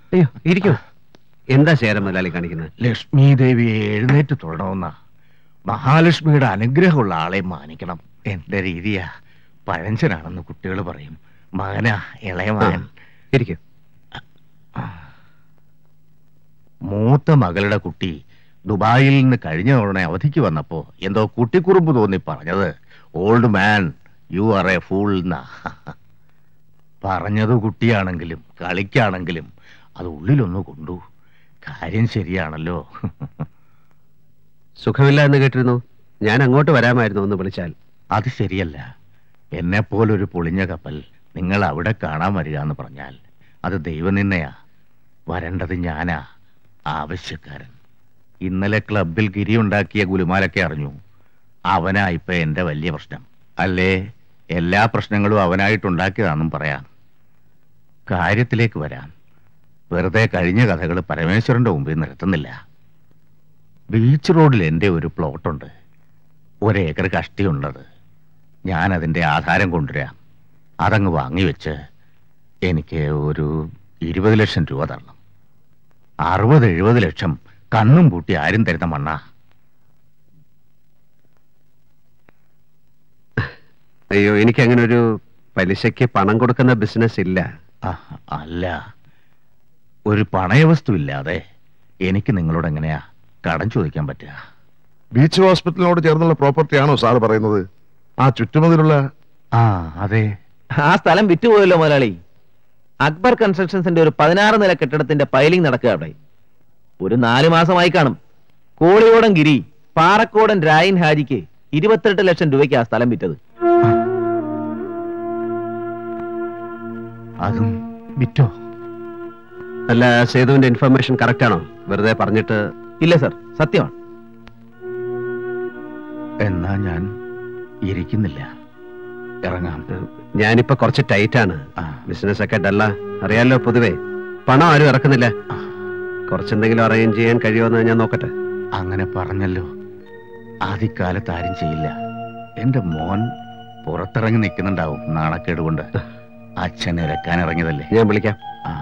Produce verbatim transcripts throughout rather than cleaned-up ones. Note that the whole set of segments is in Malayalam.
അയ്യോ ഇരിക്കൂ. എന്താ ശേരം മുതലാളി കാണിക്കുന്നത്? ലക്ഷ്മി ദേവിയെ എഴുന്നേറ്റ് തൊടണമെന്ന മഹാലക്ഷ്മിയുടെ അനുഗ്രഹമുള്ള ആളെ മാനിക്കണം. എന്റെ രീതിയാ. പഴഞ്ചനാണെന്ന് കുട്ടികൾ പറയും. മകനാ, ഇളയ മകൻ. ഇരിക്കൂ. മൂത്ത മകളുടെ കുട്ടി ദുബായിൽ നിന്ന് കഴിഞ്ഞ തവണ അവധിക്ക് വന്നപ്പോ എന്തോ കുട്ടിക്കുറുമ്പ് തോന്നി പറഞ്ഞത് old man you are a fool എന്നാ. പറഞ്ഞത് കുട്ടിയാണെങ്കിലും കളിക്കാണെങ്കിലും അത് ഉള്ളിലൊന്നു കൊണ്ടു. കാര്യം ശരിയാണല്ലോ. സുഖമില്ല എന്ന് കേട്ടിരുന്നു. ഞാൻ അങ്ങോട്ട് വരാമായിരുന്നു ഒന്ന് വിളിച്ചാൽ. അത് ശരിയല്ല. എന്നെപ്പോലൊരു പൊളിഞ്ഞ കപ്പൽ നിങ്ങൾ അവിടെ കാണാൻ വരിക എന്ന് പറഞ്ഞാൽ അത് ദൈവനിന്നയാ. വരേണ്ടത് ഞാനാ, ആവശ്യക്കാരൻ. ഇന്നലെ ക്ലബിൽ ഗിരി ഉണ്ടാക്കിയ ഗുലുമാലൊക്കെ അറിഞ്ഞു. അവനാ ഇപ്പൊ എന്റെ വലിയ പ്രശ്നം. അല്ലേ, എല്ലാ പ്രശ്നങ്ങളും അവനായിട്ടുണ്ടാക്കിയതാണെന്നും പറയാം. കാര്യത്തിലേക്ക് വരാം. വെറുതെ കഴിഞ്ഞ കഥകൾ പരമേശ്വരന്റെ മുമ്പിൽ നിർത്തുന്നില്ല. ബീച്ച് റോഡിൽ എൻ്റെ ഒരു പ്ലോട്ടുണ്ട്. ഒരേക്കർ കഷ്ടിയുള്ളത്. ഞാൻ അതിൻ്റെ ആധാരം കൊണ്ടുവരാം. അതങ്ങ് വാങ്ങിവെച്ച് എനിക്ക് ഒരു ഇരുപത് ലക്ഷം രൂപ തരണം. അറുപത് എഴുപത് ലക്ഷം കണ്ണും പൂട്ടി ആരും തരുന്ന മണ്ണാ. അയ്യോ, എനിക്ക് അങ്ങനെ ഒരു പലിശയ്ക്ക് പണം കൊടുക്കുന്ന ബിസിനസ് ഇല്ല. അല്ല, ഒരു പണയവസ്തു ഇല്ലാതെ എനിക്ക് നിങ്ങളോട് എങ്ങനെയാ കടം ചോദിക്കാൻ പറ്റുക? ബീച്ച് ഹോസ്പിറ്റലിനോട് ചേർന്നുള്ള പ്രോപ്പർട്ടിയാണോ സാറ് പറയുന്നത്? ആ ചുറ്റുമതിലുള്ള? ആ അതെ. ആ സ്ഥലം വിറ്റുപോയല്ലോ മുതലാളി. അക്ബർ കൺസ്ട്രക്ഷൻസിന്റെ ഒരു പതിനാറ് നില കെട്ടിടത്തിന്റെ പൈലിംഗ് നടക്കുക അവിടെ. ഒരു നാലു മാസമായി കാണും. കോളിയോടൻ ഗിരി പാറക്കോടൻ രായൻ ഹാജിക്ക് ഇരുപത്തെട്ട് ലക്ഷം രൂപയ്ക്ക് ആ സ്ഥലം വിറ്റത്. അതും വിറ്റോ? അല്ല, സേതുവിന്റെ ഇൻഫർമേഷൻ കറക്റ്റ് ആണോ? വെറുതെ പറഞ്ഞിട്ട്? ഇല്ല സർ, സത്യമാണ്. എന്നാ ഞാൻ ഇരിക്കുന്നില്ല, ഇറങ്ങാം. ഞാനിപ്പോ കുറച്ച് ടൈറ്റാണ്. ബിസിനസ് ഒക്കെ ഡല്ല, അറിയാലോ. പൊതുവേ പണം ആരും ഇറക്കുന്നില്ല. കുറച്ചെന്തെങ്കിലും അറേഞ്ച് ചെയ്യാൻ കഴിയുമെന്ന് ഞാൻ നോക്കട്ടെ. അങ്ങനെ പറഞ്ഞല്ലോ. ആദ്യകാലത്ത് ആരും ചെയ്യില്ല. എന്റെ മോൻ പുറത്തിറങ്ങി നിൽക്കുന്നുണ്ടാവും നാണക്കേട് കൊണ്ട്. അച്ഛനെ ഇറക്കാൻ ഇറങ്ങിയതല്ലേ. ഞാൻ വിളിക്കാം.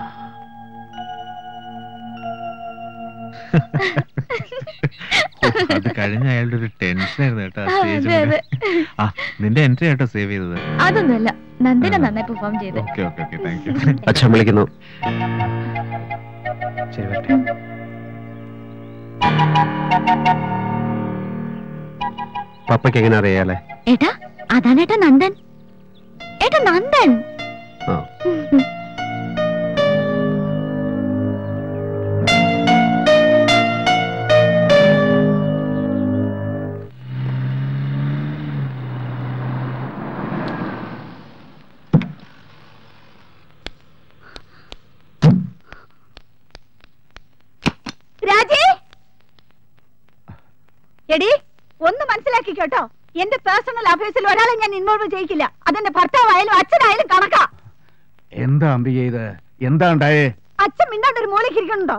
അത് കഴിഞ്ഞ അയാളുടെ ഒരു ടെൻഷൻ ആയിരുന്നു കേട്ടോ. ആ നിന്റെ എൻട്രി ആട്ടോ സേവ് ചെയ്തത്. അതൊന്നുമല്ല, നന്ദിന നന്നായി പെർഫോം ചെയ്തു. Okay okay okay, thank you. അച്ഛൻ വിളിക്കുന്നു. ശരി വരട്ടെ. പപ്പയ്ക്ക് എങ്ങനെ അറിയാലേ? ഏട്ടാ, അതാണേട്ടാ നന്ദൻ. ഏട്ടാ നന്ദൻ. എടി, ഒന്ന് മനസ്സിലാക്കി കേട്ടോ. എന്റെ പേഴ്സണൽ അഫയേഴ്സിൽ ഒരാളെ ഞാൻ ഇൻവോൾവ് ചെയ്യിക്കില്ല. അതെന്റെ ഭർത്താവായാലും അച്ഛനായാലും കണക്കാ. എന്താ അംബിക ഇത്? എന്താ ഉണ്ടായേ? അച്ഛൻ മിണ്ടാണ്ട് ഒരു മൂലയ്ക്ക് ഇരിക്കണുണ്ടോ?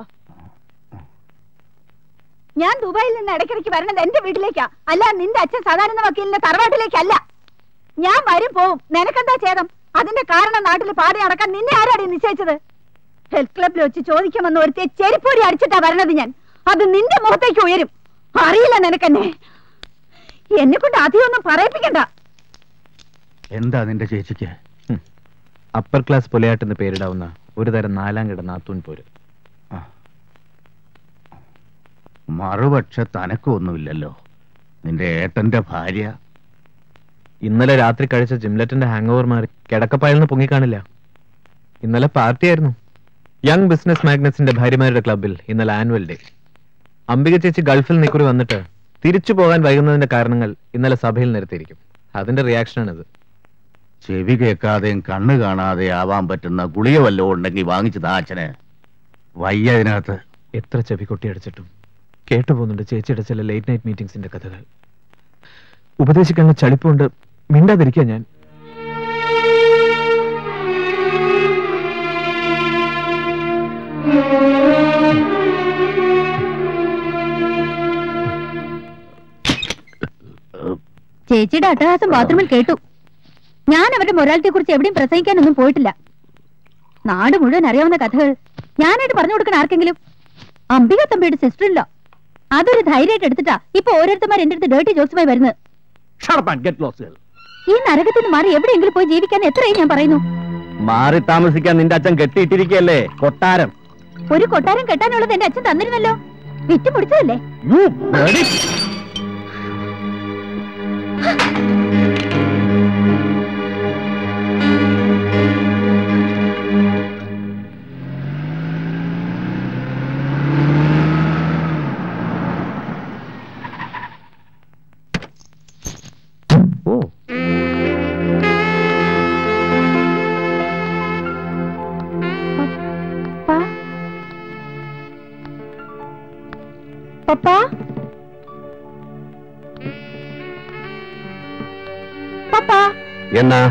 ഞാൻ ദുബായിൽ നിന്ന് ഇടയ്ക്കിടയ്ക്ക് വരണത് എന്റെ വീട്ടിലേക്കാ, അല്ല നിന്റെ അച്ഛൻ സാധാരണ വക്കീലിന്റെ തറവാട്ടിലേക്കല്ല. ഞാൻ വരും പോവും, നിനക്കെന്താ ഛേദം? അതിന്റെ കാരണം നാട്ടിൽ പാടി നടക്കാൻ നിന്നെ ആരാടി നിശ്ചയിച്ചത്? ഹെൽത്ത് ക്ലബിൽ വെച്ച് ചോദിക്കുമെന്ന് ഒരുത്തെ ചെരിപ്പൂരി അടിച്ചിട്ടാ വരണത് ഞാൻ. അത് നിന്റെ മുഖത്തേക്ക് ഉയരും. അറിയില്ല നിനക്കെന്നെ. എന്നെ കൊണ്ട് അധികമൊന്നും പറയിപ്പിക്കണ്ട. എന്താ നിന്റെ ചേച്ചിക്ക്? അപ്പർ ക്ലാസ് പുലയാട്ടെന്ന് പേരിടാവുന്ന ഒരു തരം നാലാം കിട നാത്തൂൻ പോര്. മറുപക്ഷ തനക്കൊന്നുമില്ലല്ലോ. നിന്റെ ഏട്ടന്റെ ഭാര്യ ഇന്നലെ രാത്രി കഴിച്ച ജിംലറ്റിന്റെ ഹാങ് ഓവർ മാറി കിടക്കപ്പായെന്ന് പൊങ്ങിക്കാണില്ല. ഇന്നലെ പാർട്ടിയായിരുന്നു. യങ് ബിസിനസ് മാഗ്നറ്റ്സിന്റെ ഭാര്യമാരുടെ ക്ലബിൽ ഇന്നലെ ആനുവൽ ഡേ. അംബിക ചേച്ചി ഗൾഫിൽ നിക്കുറി വന്നിട്ട് തിരിച്ചു പോകാൻ വൈകുന്നതിന്റെ കാരണങ്ങൾ ഇന്നലെ സഭയിൽ നിരത്തിയിരിക്കും. അതിന്റെ റിയാക്ഷനാണിത്. ചെവി കേൾക്കാതെയും കണ്ണ് കാണാതെ ആവാൻ പറ്റുന്ന ഗുളിക വല്ലതും ഉണ്ടെങ്കിൽ വാങ്ങിച്ചതാ അച്ഛന്. വയ്യ ഇതിനകത്ത്. എത്ര ചെവി കൊട്ടി അടിച്ചിട്ടും കേട്ടുപോകുന്നുണ്ട് ചേച്ചിയുടെ ചില ലേറ്റ് നൈറ്റ് മീറ്റിംഗ്സിന്റെ കഥകൾ. ഉപദേശിക്കാനുള്ള ചളിപ്പുകൊണ്ട് മിണ്ടാതിരിക്കുക ഞാൻ. ചേച്ചിയുടെ അട്ടഹാസം ബാത്റൂമിൽ കേട്ടു. ഞാൻ അവരുടെ മൊറാലിറ്റിയെ കുറിച്ച് എവിടെയും പ്രസംഗിക്കാനൊന്നും പോയിട്ടില്ല. നാട് മുഴുവൻ അറിയാവുന്ന കഥകൾ ഞാനായിട്ട് പറഞ്ഞു കൊടുക്കണ ആർക്കെങ്കിലും? അംബിക തമ്പിയുടെ സിസ്റ്റർ ഇല്ല, അതൊരു ധൈര്യമായിട്ട് എടുത്തിട്ടാ ഇപ്പൊ ഓരോരുത്തന്മാർ എന്റെ അടുത്ത് ഡേർട്ടി ജോസുമായി വരുന്നത്. ഈ നരകത്തിൽ നിന്ന് മാറി എവിടെയെങ്കിലും പോയി ജീവിക്കാൻ എത്രയും ഞാൻ പറയുന്നു. മാറി താമസിക്കാൻ നിന്റെ അച്ഛൻ കെട്ടിയിട്ടിരിക്കല്ലേ കൊട്ടാരം. ഒരു കൊട്ടാരം കെട്ടാനുള്ളത് എന്റെ അച്ഛൻ തന്നിരുന്നല്ലോ, വിറ്റ് പിടിച്ചതല്ലേ. പപ്പാ, പപ്പാ. എന്നാ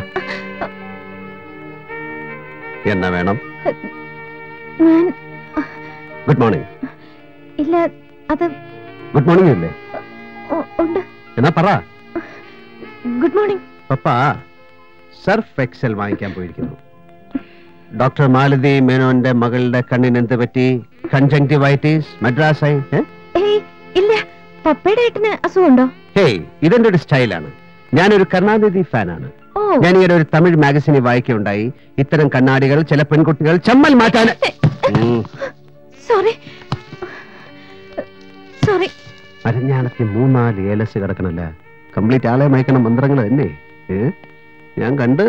എന്നാ വേണം? ഞാൻ ഗുഡ് മോർണിംഗ്. ഇല്ല, അത് ഗുഡ് മോർണിംഗ് ഇല്ലേ? ഉണ്ട്. എന്നാ പറ. Good morning. പപ്പ സർഫ് എക്സൽ വാങ്ങിക്കാൻ പോയിരിക്കുന്നു. ഡോക്ടർ മാലതി മേനോന്റെ മകളുടെ കണ്ണിന് എന്ത് പറ്റി? Conjunctivitis, Madras eye? ഇല്ല, പപ്പയുടെ ഏട്ടന് അസുഖമുണ്ടോ? ഹേയ്, ഇതെന്റെ ഒരു സ്റ്റൈലാണ്. ഞാനൊരു കരുണാനിധി ഫാനാണ്. ഞാൻ ഈ ഒരു തമിഴ് മാഗസിനിൽ വായിക്കുകയുണ്ടായി, ഇത്തരം കണ്ണാടികൾ ചില പെൺകുട്ടികൾ ചമ്മൽ മാറ്റാൻ. Sorry sorry. അരഞ്ഞാണത്തി മൂന്നാല് ഏലസ് കിടക്കണല്ല, കംപ്ലീറ്റ് ആളെ മയക്കണം മന്ത്രങ്ങൾ തന്നെ. ഞാൻ കണ്ട്.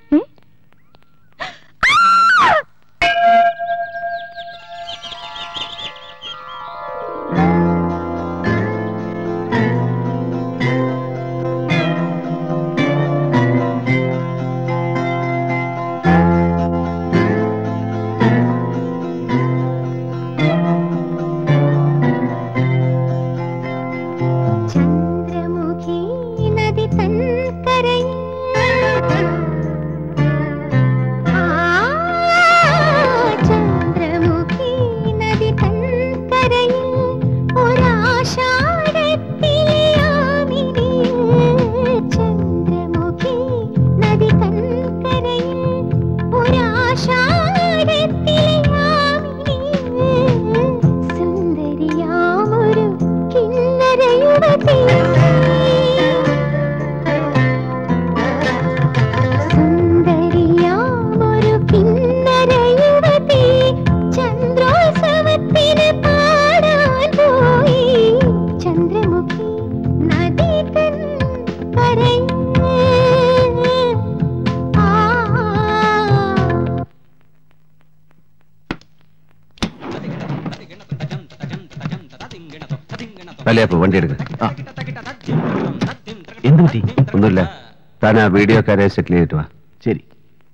അല്ലേ, അപ്പൊ വണ്ടി എടുക്ക. എന്ത് പറ്റി? ഒന്നുമില്ല, താൻ ആ വീഡിയോക്കാരെ സെറ്റിൽ ചെയ്തിട്ട് വാ. ശരി.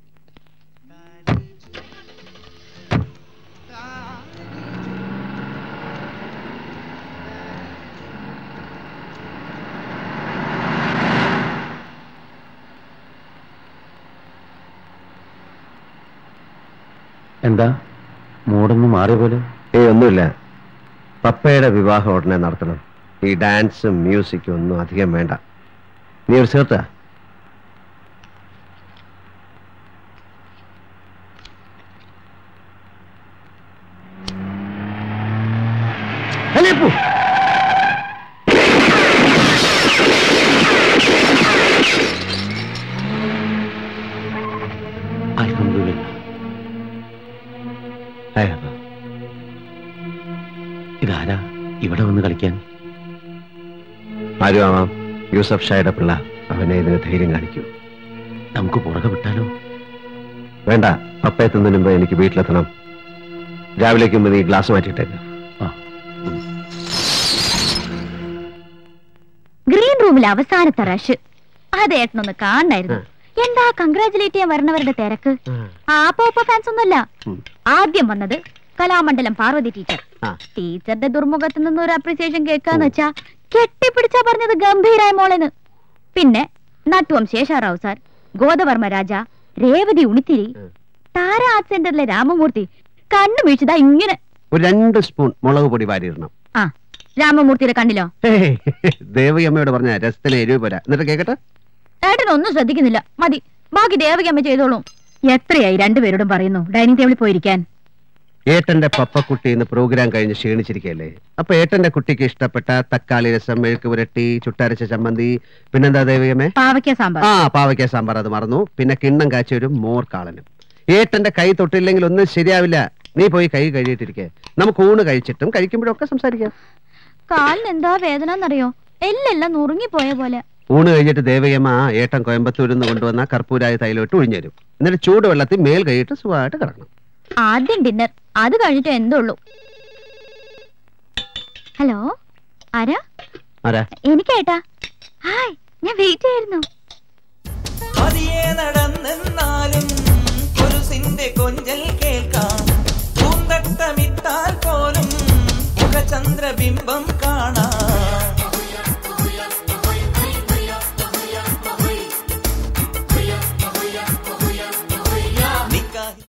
എന്താ മൂടൊന്നും മാറിയ പോലെ? ഏയ് ഒന്നുമില്ല, പപ്പയുടെ വിവാഹം ഉടനെ നടത്തണം. ഈ ഡാൻസും മ്യൂസിക്കും ഒന്നും അധികം വേണ്ട. നീ ഒരു ചേർത്താ? ഇതാരാ ഇവിടെ വന്ന് കളിക്കാൻ? ആരും ആവാം, യൂസഫ് ഷായുടെ പിള്ള. അവനെ ഇതിന് ധൈര്യം കാണിക്കൂ. നമുക്ക് പുറകെ വിട്ടാലോ? വേണ്ട, പപ്പ എത്തുന്നതിന് മുമ്പ് എനിക്ക് വീട്ടിലെത്തണം. രാവിലേക്ക് മുമ്പ് നീ ഗ്ലാസ് മാറ്റിയിട്ടേക്ക്. ഗ്രീൻ റൂമിൽ അവസാനത്തെ റഷ്. അത് ഏട്ടനൊന്ന് കാണായിരുന്നു. എന്താ കൺഗ്രാചുലേറ്റ് ചെയ്യാൻ വരണവരുടെ തിരക്ക്. ആ പോപ്പ ഫാൻസ് ഒന്നുമല്ല. ആദ്യം വന്നത് കലാമണ്ഡലം പാർവതി ടീച്ചർ. ടീച്ചറുടെ ദുർമുഖത്ത് നിന്ന് ഒരു അപ്രിസിയേഷൻ കേൾക്കാന്ന് വെച്ചാ കെട്ടിപ്പിടിച്ചാ പറഞ്ഞത് ഗംഭീരായ മോളെന്ന്. പിന്നെ നട്ടുവം ശേഷാറാവു സാർ, ഗോദവർമ്മ രാജ, രേവതി ഉണിത്തിരി, താര ആർട്ട് സെന്ററിലെ രാമമൂർത്തി. കണ്ണു വീഴ്ചതാ ഇങ്ങനെ ഒരു രണ്ട് സ്പൂൺ മുളക് പൊടി വാരിയിടണം. ആ രാമമൂർത്തിയുടെ കണ്ണിലോ? ദേവകി അമ്മയോട് പറഞ്ഞ രസത്തിന് എരിവ് പോരാ. എന്നിട്ട് കേക്കട്ടെ. ഏട്ടനൊന്നും ശ്രദ്ധിക്കുന്നില്ല. മതി, ബാക്കി ദേവകി അമ്മ ചെയ്തോളും. എത്രയായി രണ്ടുപേരോടും പറയുന്നു ഡൈനിങ് ടേബിളിൽ പോയിരിക്കാൻ. ഏട്ടന്റെ പപ്പക്കുട്ടി ഇന്ന് പ്രോഗ്രാം കഴിഞ്ഞ് ക്ഷീണിച്ചിരിക്കല്ലേ. അപ്പൊ ഏട്ടന്റെ കുട്ടിക്ക് ഇഷ്ടപ്പെട്ട തക്കാളി രസം, മെഴുക്ക് പുരട്ടി, ചുട്ടരച്ച ചമ്മന്തി, പിന്നെന്താ ദേവികമേ? പാവയ്ക്ക സാമ്പാർ. ആ പാവയ്ക്ക സാമ്പാർ, അത് മറന്നു. പിന്നെ കിണ്ണം കാച്ചി ഒരു മോർ കാളനും. ഏട്ടന്റെ കൈ തൊട്ടില്ലെങ്കിൽ ഒന്നും ശരിയാവില്ല. നീ പോയി കൈ കഴുകിയിട്ടിരിക്കെ. നമുക്ക് ഊണ് കഴിച്ചിട്ടും കഴിക്കുമ്പോഴൊക്കെ സംസാരിക്കാം. കാലിന് എന്താ വേദന എന്നറിയോ? എല്ലെല്ലാം നുറുങ്ങിപ്പോയ പോലെ. ഊണ് കഴിഞ്ഞിട്ട് ദേവയമ്മ ഏട്ടൻ കോയമ്പത്തൂരിൽ നിന്ന് കൊണ്ടുവന്ന കർപ്പൂരായ തൈലോട്ട് ഒഴിഞ്ഞു. എന്നിട്ട് ചൂടുവെള്ളത്തിൽ മേൽ കഴിയിട്ട് സുഖമായിട്ട് കിടക്കണം. ആദ്യം ഡിന്നർ, അത് കഴിഞ്ഞിട്ട് എന്തുള്ളൂ. ഹലോ, ആരാ? ആരാ? എനിക്കേട്ടാ. ഹായ്, ഞാൻ വെയിറ്റ് ചെയ്യായിരുന്നു. പതിയെ നടന്നെന്നാലും കൊലുസിന്റെ കൊഞ്ചൽ കേൾക്കാം. പൂന്തട്ടമിട്ടാൽ പോലും മുഖചന്ദ്രബിംബം കാണാം.